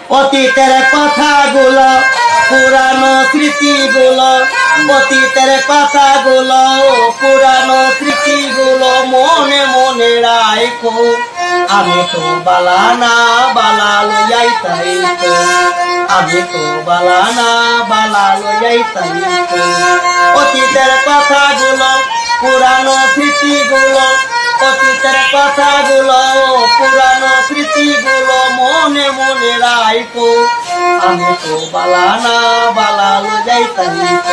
অতীতের কথাগুলো পুরানো স্মৃতিগুলো অতীতের কথাগুলো পুরানো স্মৃতিগুলো মনে মনে রাখো আমি তো বালানা বালা লইয়াই তাইতো আমি তো বালানা বালা লইয়াই তাইতো অতীতের কথাগুলো পুরানো স্মৃতিগুলো অতীতের কথাগুলো পুরানো স্মৃতিগুলো মনে মনে রাখো আমি তো বালানা বালা লইয়াই তাইতো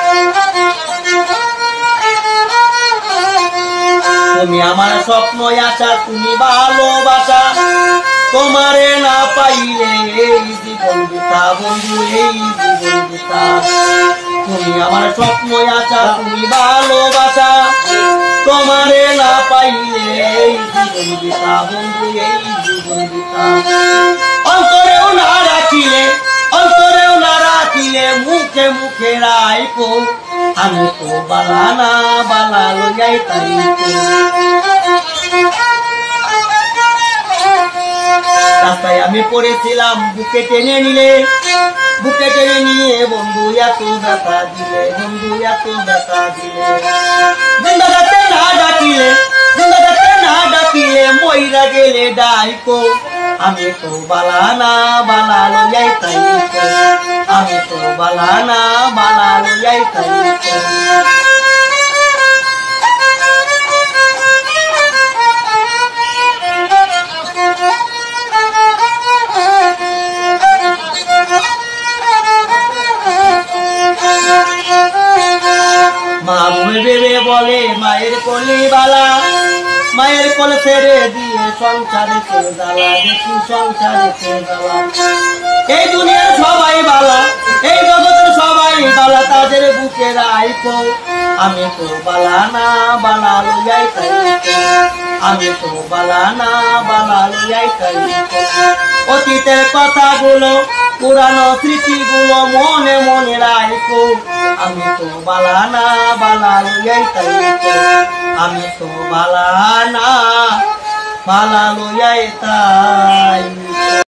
তুমি আমার স্বপ্ন আশা তুমি ভালোবাসা তোমারে না পাইলে এই জীবন বৃথা বন্ধু এই জীবন বৃথা তুমি আমার স্বপ্ন আশা তুমি ভালোবাসা তোমারে না পাইলে এই জীবন বৃথা বন্ধু এই জীবন বৃথা অন্তরেও না রাখিলে মুখে মুখে রাখো আমি তো বালানা বালা লইয়াই তাইতো রাস্তায় আমি পড়েছিলাম বুকে টেনে নিয়ে বন্ধু এত ব্যথা দিলে বন্ধু এত ব্যথা দিলে জিন্দাগাতে না ডাকিলে মইরা গেলে ডাইকো আমি তো বালানা বালা লইয়াই তাইতো আমি তো বালানা বালা লইয়াই তাইতো মা ভেবে বলে মায়ের কোলে বালা মায়ের কোলে ছেড়ে দিয়ে সংসারে চলে জ্বালা দেখি সংসারে চলে জ্বালা এই দুনিয়ার সবাই বালা এই জগতের সবাই বালা তাদের বুকে রাখো আমি তো বালানা বালা লইয়াই তাইতো আমি তো বালানা বালা লইয়াই তাইতো অতীতের কথাগুলো পুরানো স্মৃতিগুলো মনে মনে রাখো আমি তো বালানা বালা লইয়াই তাইতো আমি তো বালানা বালা লইয়াই তাইতো।